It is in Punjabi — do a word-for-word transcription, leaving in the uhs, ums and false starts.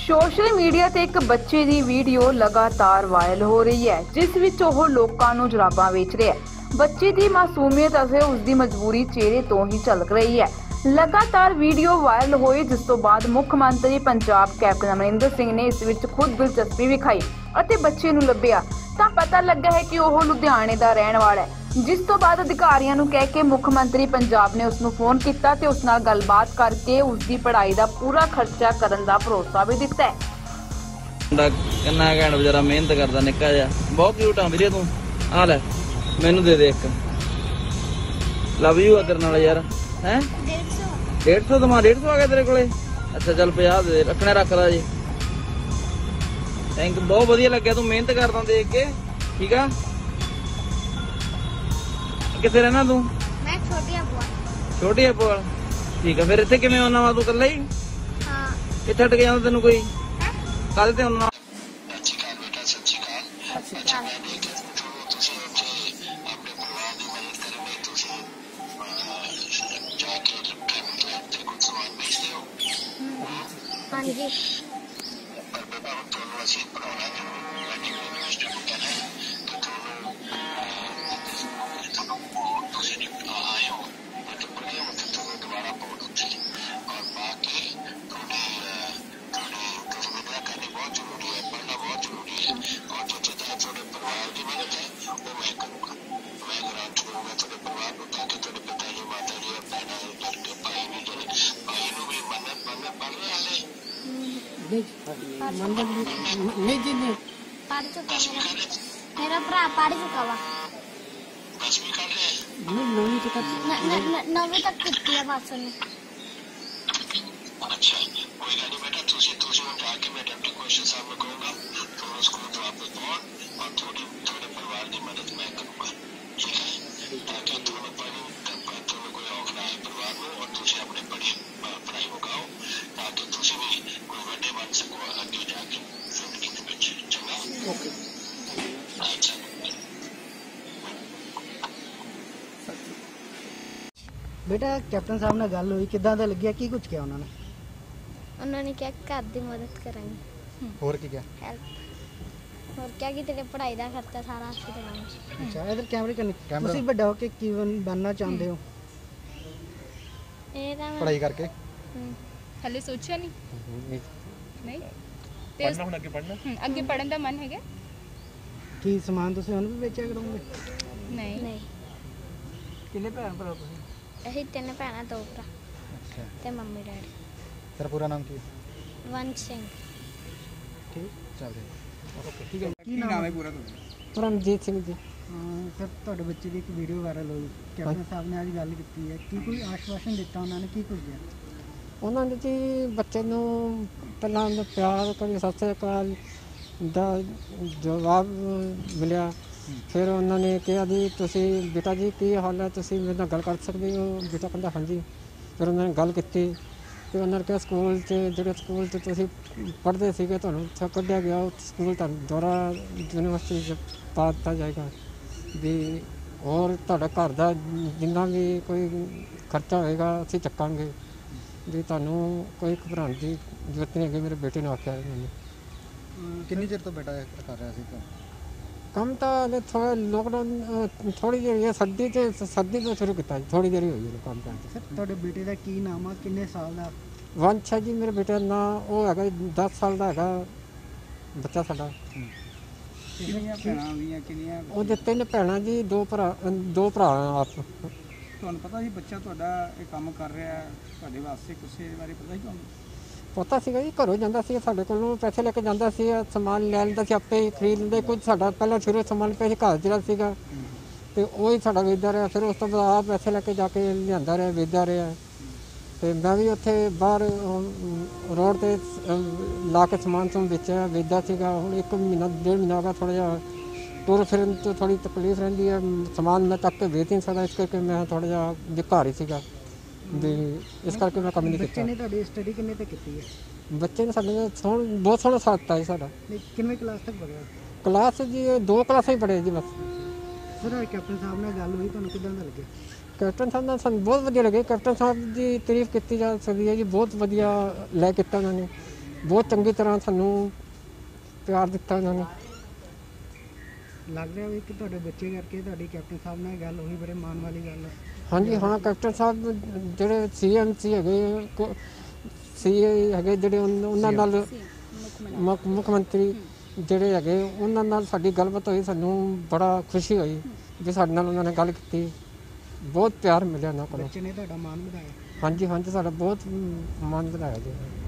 सोशल मीडिया ते एक बच्चे की वीडियो लगातार वायरल हो रही है, जिस विच ओह लोकां नूं जुराबां वेच रहा है। बच्चे की मासूमियत अते उसकी मजबूरी चेहरे तो ही झलक रही है। लगातार वीडियो वायरल होई, जिस तो बाद मुख मंत्री पंजाब कैप्टन अमरिंदर सिंह ने इस विच खुद दिलचस्पी विखाई अते बच्चे नूं लभ्या तां पता लगा है कि ओह लुधियाने दा रहण वाला है। जिस तो बाद अधिकारियों नूं कह के मुख मंत्री पंजाब ने उसनूं फोन किया ते उस नाल गलबात करके उसकी पढ़ाई का पूरा खर्चा करन दा भरोसा भी दिता है। किन्ना घैंट बेचारा मेहनत करदा निक्का जिहा, बहुत क्यूट आ वीरे तू। आ ले मैनू दे दे एक, लव यू अगर नाल यार है डेढ़ सौ तो डेढ़ सौ आ गया तेरे कोले। अच्छा चल पचास दे रखने रख ला जी। थैंक यू, बहुत वधिया लग्या तू मेहनत करदा देख के। ठीक आ, किथे रहना तू? मैं छोटी अबुआ। छोटी अबुआ, ठीक है। फिर इत्थे किवें आउणा वा तू कल्ला ही? हां, ਇਹ ਛੱਡ ਕੇ ਜਾਂਦਾ ਤੈਨੂੰ ਕੋਈ ਕੱਲ ਤੇ ਉਹਨਾਂ ਸੱਚੀ ਗੱਲ ਬੇਟਾ, ਸੱਚੀ ਗੱਲ ਸੱਚੀ ਗੱਲ ਹੈ ਕਿ ਤੁਸੀਂ ਉੱਥੇ ਆਪਣੇ ਪਰਿਵਾਰ ਦੀ ਮਦਦ ਕਰੋਗੇ। ਤੁਸੀਂ ਜਾ ਕੇ ਤੇ ਕੁਝ ਸਮਾਨ ਵੇਚਦੇ ਹੋ। ਹਾਂਜੀ, ਪਰ ਬੇਟਾ ਹੁਣ ਤੁਹਾਨੂੰ ਅਸੀਂ ਪੜਾਉਣਾ ਜ਼ਰੂਰ ਹੈ। ਯੂਨੀਵਰਸਿਟੀ ਨੂੰ ਕਹਿਣਾ ਹੈ ਕਿ ਤੁਹਾਨੂੰ ਤੁਸੀਂ ਆਏ ਹੋ ਅਤੇ ਪੜ੍ਹੇ ਹੋ ਤੇ ਤੁਹਾਨੂੰ ਦੁਬਾਰਾ ਪੜ੍ਹੋ ਉੱਥੇ ਔਰ ਪਾ ਕੇ ਤੁਹਾਡੀ करनी बहुत जरूरी है, पढ़ना बहुत जरूरी है। और जो जितना थोड़े परिवार की मदद है वो मैं करूँगा। मैं ग्रांट दूंगा थोड़े परिवार को, ताकि थोड़े पिताजी माताजी और बहना लड़के भाई भी जो भाई को भी मन्नत मन्नत पढ़ रहे हाले नहीं जी नहीं पढ़ चुका मेरा मेरा भरा पढ़ चुका वा। दसवीं कर रहे नौवीं तक नौवीं तक की है मासू ने। अच्छा कोई गल नहीं बेटा, तुसी तुसी हम जाके मैं डिप्टी कमिश्नर साहब को कहूँगा तो उसको तो वापस पहुँच और थोड़ी थोड़े परिवार की मदद मैं करूँगा। ठीक है, ताकि तुम्हें पढ़ी तुम्हें कोई औख ना आए परिवार में और तुसी अपने पढ़ी पढ़ाई मुकाओ ताकि तुसी भी कोई बड़े बन सको आगे जाके जिंदगी के विच। चंगा ओके अच्छा बेटा कैप्टन साहब नाल गल होई किदां दा लग्गिया, की कुछ किया उन्होंने? उन्होंने क्या घर दी मदद करांगे और की क्या हेल्प और क्या कि तेरे पढ़ाई का खर्चा सारा असली देवांगे। अच्छा इधर कैमरे करनी तुसी बड़ा होके की बनना चाहते हो? ਇਹ ਤਾਂ पढ़ाई करके हले सोचा नहीं नहीं ते पढ़ना हुन अगे पढ़ना अगे पढ़न दा मन हैगा। की समान तुसी उन भी बेचा करोगे? नहीं नहीं किन्ने भैन भरा तुसी? ਅਸੀਂ ਤਿੰਨ ਭੈਣਾਂ ਦੋ ਭਰਾ अच्छा ਤੇ ਮੰਮੀ ਡੈਡੀ। तेरा पूरा नाम की? ਵੰਸ਼ ਸਿੰਘ। ठीक चल रहे ओके ठीक है। की नाम है पूरा तुम्हारा? परमजीत सिंह जी। ਸਰ ਤੁਹਾਡੇ ਬੱਚੇ ਦੀ ਇੱਕ ਵੀਡੀਓ ਵਾਇਰਲ ਹੋਈ, ਕੈਪਟਨ ਸਾਹਿਬ ਨੇ ਅੱਜ ਗੱਲ ਕੀਤੀ ਹੈ, ਕੀ ਕੋਈ ਆਸ਼ਵਾਸਨ ਦਿੱਤਾ ਉਹਨਾਂ ਨੇ, ਕੀ ਕੁਝ ਗਿਆ? ਉਹਨਾਂ ਨੇ ਜੀ ਬੱਚੇ ਨੂੰ ਪਹਿਲਾਂ ਪਿਆਰ ਕਰੀ ਸਤਿ ਸ੍ਰੀ ਅਕਾਲ ਦਾ ਜਵਾਬ ਮਿਲਿਆ। ਫਿਰ ਉਹਨਾਂ ਨੇ ਕਿਹਾ ਜੀ ਤੁਸੀਂ ਬੇਟਾ ਜੀ ਕੀ ਹਾਲ ਹੈ, ਤੁਸੀਂ ਮੇਰੇ ਨਾਲ ਗੱਲ ਕਰ ਸਕਦੇ ਹੋ? ਬੇਟਾ ਕਹਿੰਦਾ ਹਾਂਜੀ। ਫਿਰ ਉਹਨਾਂ ਨੇ ਗੱਲ ਕੀਤੀ ਤੇ ਉਹਨਾਂ ਨੇ ਕਿਹਾ ਸਕੂਲ 'ਚ ਜਿਹੜੇ ਸਕੂਲ 'ਚ ਤੁਸੀਂ ਪੜ੍ਹਦੇ ਸੀਗੇ ਤੁਹਾਨੂੰ ਉੱਥੋਂ ਕੱਢਿਆ ਗਿਆ, ਉਹ ਸਕੂਲ ਤੁਹਾਨੂੰ ਦੁਬਾਰਾ ਯੂਨੀਵਰਸਿਟੀ 'ਚ ਪਾ ਦਿੱਤਾ ਜਾਏਗਾ ਵੀ ਹੋਰ ਤੁਹਾਡਾ ਘਰ ਦਾ ਜਿੰਨਾ ਵੀ ਕੋਈ ਖਰਚਾ ਹੋਏਗਾ ਅਸੀਂ ਚੱਕਾਂਗੇ ਵੀ ਤੁਹਾਨੂੰ ਕੋਈ ਘਬਰਾਉਣ ਦੀ ਜ਼ਰੂਰਤ ਨਹੀਂ ਹੈਗੀ। ਮੇਰੇ ਬੇਟੇ ਨੇ ਆਖਿਆ ਮੈਨੂੰ। ਕਿੰਨੀ ਚਿਰ ਤੋਂ ਬੇਟਾ ਕਰ ਰਿਹਾ ਸੀ ਕੰਮ ਤਾਂ ਹਲੇ ਥੋੜ੍ਹਾ ਲੋਕਡਾਊਨ ਥੋੜ੍ਹੀ ਜਿਹੀ ਹੈ, ਸਰਦੀ 'ਚ ਸਰਦੀ ਤੋਂ ਸ਼ੁਰੂ ਕੀਤਾ ਜੀ, ਥੋੜ੍ਹੀ ਦੇਰ ਹੀ ਹੋਈ ਹੈ ਕੰਮ ਕਰਦੇ। ਸਰ ਤੁਹਾਡੇ ਬੇਟੇ ਦਾ ਕੀ ਨਾਮ ਆ, ਕਿੰਨੇ ਸਾਲ ਦਾ? ਵੰਸ਼ ਹੈ ਜੀ ਮੇਰੇ ਬੇਟੇ ਦਾ ਨਾਂ। ਉਹ ਹੈਗਾ ਦਸ ਸਾਲ ਦਾ ਹੈਗਾ ਬੱਚਾ ਸਾਡਾ। ਕਿੰਨੀਆਂ ਭੈਣਾਂ ਵੀਆਂ ਕਿੰਨੀਆਂ? ਉਹਦੇ ਤਿੰਨ ਭੈਣਾਂ ਜੀ, ਦੋ ਭਰਾ ਦੋ ਭਰਾ ਆਪ। ਤੁਹਾਨੂੰ ਪਤਾ ਸੀ ਬੱਚਾ ਤੁਹਾਡਾ ਇਹ ਕੰਮ ਕਰ ਰਿਹਾ ਹੈ, ਤੁਹਾਡੇ ਵਾਸਤੇ ਕੁਛ ਇਹਦੇ ਬਾਰੇ ਪਤਾ ਸੀ ਤੁਹਾਨੂੰ? ਪਤਾ ਸੀਗਾ ਜੀ, ਘਰੋਂ ਜਾਂਦਾ ਸੀ ਸਾਡੇ ਕੋਲੋਂ ਪੈਸੇ ਲੈ ਕੇ ਜਾਂਦਾ ਸੀ, ਸਮਾਨ ਲੈ ਲੈਂਦਾ ਸੀ, ਆਪੇ ਹੀ ਖਰੀਦ ਲੈਂਦੇ। ਕੁਝ ਸਾਡਾ ਪਹਿਲਾਂ ਸ਼ੁਰੂ ਸਮਾਨ ਪੈਸੇ ਘਰ ਜਿਹੜਾ ਸੀਗਾ ਅਤੇ ਉਹ ਹੀ ਸਾਡਾ ਵੇਚਦਾ ਰਿਹਾ। ਫਿਰ ਉਸ ਤੋਂ ਬਾਅਦ ਆਪ ਪੈਸੇ ਲੈ ਕੇ ਜਾ ਕੇ ਲਿਆਂਦਾ ਰਿਹਾ, ਵੇਚਦਾ ਰਿਹਾ। ਅਤੇ ਮੈਂ ਵੀ ਉੱਥੇ ਬਾਹਰ ਰੋਡ 'ਤੇ ਲਾ ਕੇ ਸਮਾਨ ਸਮੂਨ ਵੇਚਿਆ ਵੇਚਦਾ ਸੀਗਾ। ਹੁਣ ਇੱਕ ਮਹੀਨਾ ਡੇਢ ਮਹੀਨਾ ਹੋ ਗਿਆ, ਥੋੜ੍ਹਾ ਜਿਹਾ ਤੁਰ ਫਿਰਨ 'ਚ ਥੋੜ੍ਹੀ ਤਕਲੀਫ ਰਹਿੰਦੀ ਹੈ, ਸਮਾਨ ਮੈਂ ਚੱਕ ਕੇ ਵੇਚ ਨਹੀਂ ਸਕਦਾ, ਇਸ ਕਰਕੇ ਮੈਂ ਥੋੜ੍ਹਾ ਜਿਹਾ ਘਰ ਹੀ ਸੀਗਾ ਵੀ ਇਸ ਕਰਕੇ ਮੈਂ ਕੰਮ ਨਹੀਂ ਕੀਤਾ। ਬੱਚੇ ਨੇ ਤੁਹਾਡੀ ਸਟੱਡੀ ਕਿੰਨੇ ਤੱਕ ਕੀਤੀ ਹੈ? ਬੱਚੇ ਨੇ ਸਾਡੇ ਸੋਹਣ ਬਹੁਤ ਸੋਹਣਾ ਸਾਥ ਦਿੱਤਾ ਜੀ ਸਾਡਾ। ਕਿੰਨੇ ਕਲਾਸ ਤੱਕ ਪੜ੍ਹਿਆ? ਕਲਾਸ ਜੀ ਦੋ ਕਲਾਸਾਂ ਹੀ ਪੜ੍ਹੇ ਜੀ ਬਸ। ਸਰ ਕੈਪਟਨ ਸਾਹਿਬ ਨਾਲ ਗੱਲ ਹੋਈ, ਤੁਹਾਨੂੰ ਕਿੱਦਾਂ ਦਾ ਲੱਗਿਆ? कैप्टन साहब ने सन बहुत वधिया लगे। कैप्टन साहब की तारीफ की जा सकती है जी, बहुत वधिया लै किया उन्होंने। ਬਹੁਤ ਚੰਗੀ ਤਰ੍ਹਾਂ ਸਾਨੂੰ ਪਿਆਰ ਦਿੱਤਾ ਉਹਨਾਂ ਨੇ। ਲੱਗ ਰਿਹਾ ਵੀ ਕਿ ਤੁਹਾਡੇ ਬੱਚੇ ਕਰਕੇ ਤੁਹਾਡੀ ਕੈਪਟਨ ਸਾਹਿਬ ਨਾਲ ਗੱਲ ਹੋਈ, ਬੜੇ ਮਾਣ ਵਾਲੀ ਗੱਲ ਹੈ। ਹਾਂਜੀ ਹਾਂ, ਕੈਪਟਨ ਸਾਹਿਬ ਜਿਹੜੇ ਸੀ ਐਮ ਸੀ ਹੈਗੇ, ਸੀ ਹੈਗੇ ਜਿਹੜੇ ਉਨ- ਉਹਨਾਂ ਨਾਲ ਮੁੱਖ ਮੁੱਖ ਮੰਤਰੀ ਜਿਹੜੇ ਹੈਗੇ ਉਹਨਾਂ ਨਾਲ ਸਾਡੀ ਗੱਲਬਾਤ ਹੋਈ, ਸਾਨੂੰ ਬੜਾ ਖੁਸ਼ੀ ਹੋਈ ਵੀ ਸਾਡੇ ਨਾਲ ਉਹਨਾਂ ਨੇ ਗੱਲ ਕੀਤੀ, ਬਹੁਤ ਪਿਆਰ ਮਿਲਿਆ ਉਹਨਾਂ ਕੋਲੋਂ। ਬੱਚੇ ਨੇ ਤੁਹਾਡਾ ਮਾਣ ਵਧਾਇਆ। ਹਾਂਜੀ ਹਾਂਜੀ, ਸਾਡਾ ਬਹੁਤ ਮਾਣ ਵਧਾਇਆ ਜੀ।